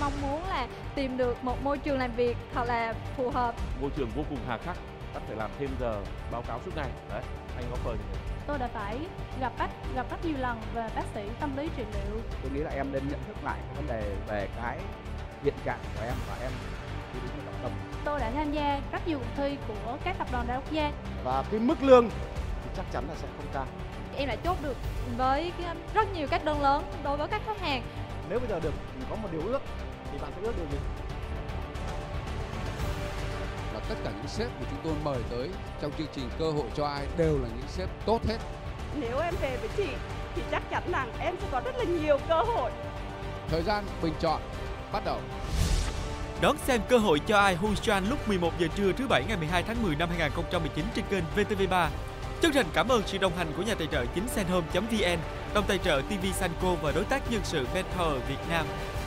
mong muốn là tìm được một môi trường làm việc thật là phù hợp. Môi trường vô cùng hà khắc, bắt phải làm thêm giờ, báo cáo suốt ngày. Đấy, anh có phơi thì Tôi đã phải gặp rất nhiều lần về bác sĩ tâm lý trị liệu. Tôi nghĩ là em nên nhận thức lại cái vấn đề về cái hiện trạng của em và em đi đúng trọng tâm. Tôi đã tham gia rất nhiều cuộc thi của các tập đoàn đa quốc gia. Và cái mức lương thì chắc chắn là sẽ không cao. Em đã chốt được với rất nhiều các đơn lớn đối với các khách hàng. Nếu bây giờ được có một điều ước thì bạn sẽ ước điều gì? Và tất cả những sếp mà chúng tôi mời tới trong chương trình Cơ hội cho ai đều là những sếp tốt hết. Nếu em về với chị thì chắc chắn rằng em sẽ có rất là nhiều cơ hội. Thời gian bình chọn bắt đầu. Đón xem Cơ hội cho ai Hujan lúc 11 giờ trưa thứ Bảy ngày 12 tháng 10 năm 2019 trên kênh VTV3. Chân thành cảm ơn sự đồng hành của nhà tài trợ chính Senhome.vn, đồng tài trợ TV Sanco và đối tác nhân sự Mentor Việt Nam.